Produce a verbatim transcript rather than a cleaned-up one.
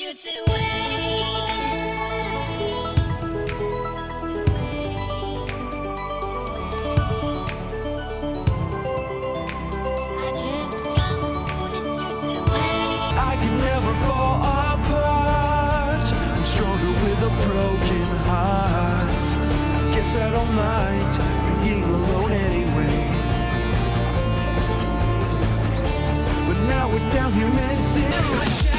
truth away. I just can't put this truth away. I can never fall apart. I'm stronger with a broken heart. Guess I don't mind being alone anyway. But now we're down here missing.